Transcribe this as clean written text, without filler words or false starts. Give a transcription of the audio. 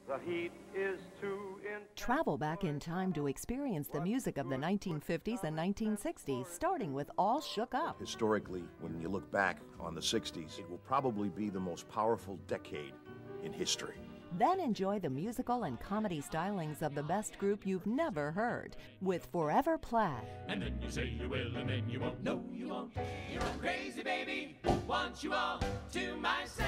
The heat is too intense. Travel back in time to experience the music of the 1950s and 1960s, starting with All Shook Up. Historically, when you look back on the 60s, it will probably be the most powerful decade in history. Then enjoy the musical and comedy stylings of the best group you've never heard with Forever Plaid. And then you say you will, and then you won't. No, you won't. You're a crazy baby. Want you all to myself.